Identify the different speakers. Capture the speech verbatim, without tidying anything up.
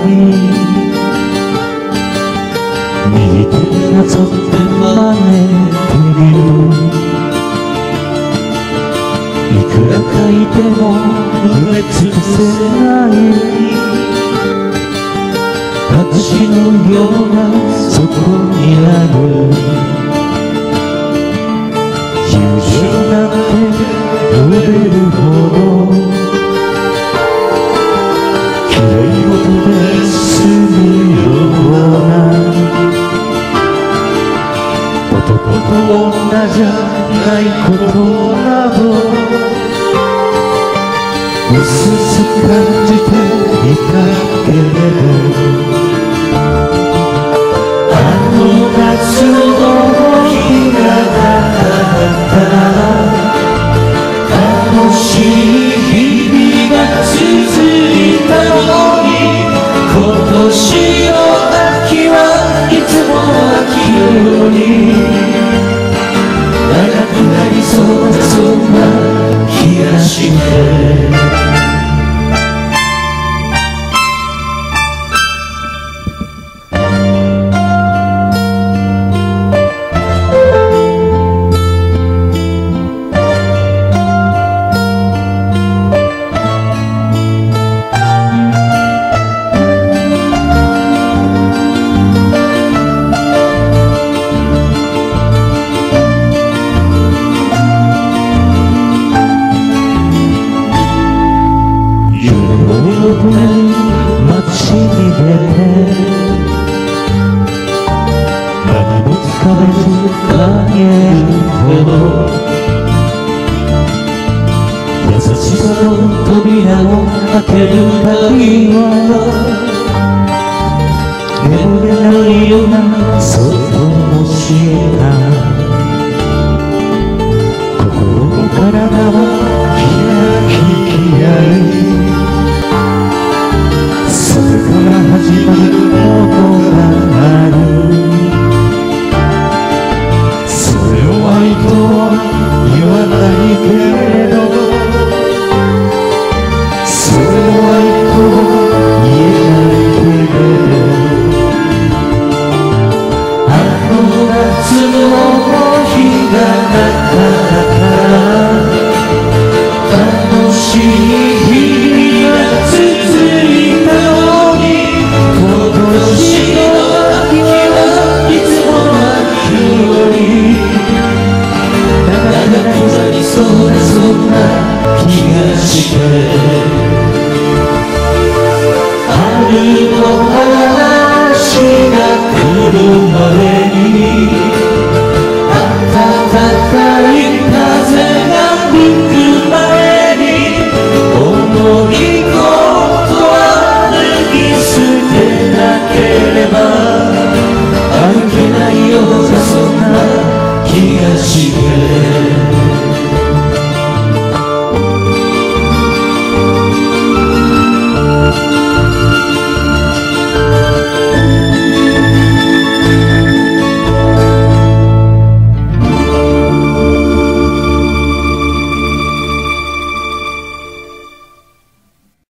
Speaker 1: 右手になぞって招いている。いくら書いても埋め尽くせない私のようなそこにある友情なんて呼べるほど綺麗事で済むような男と女じゃないことなどうすうす感じていたけれどあの夏の日がなかったら楽しい日々が続いたのに今年の秋はいつも秋より長くなりそうだそんな気がして街に出て何もつかめず帰るほど優しさの扉を開ける鍵は眠れないようなその下心も体もキラキラそれから始まることがあるそれを愛とは言わないけれどそれを愛とは言えないけれどあの夏の日がなかったら楽しい日々が続いたそんな気がして春の話が来るまで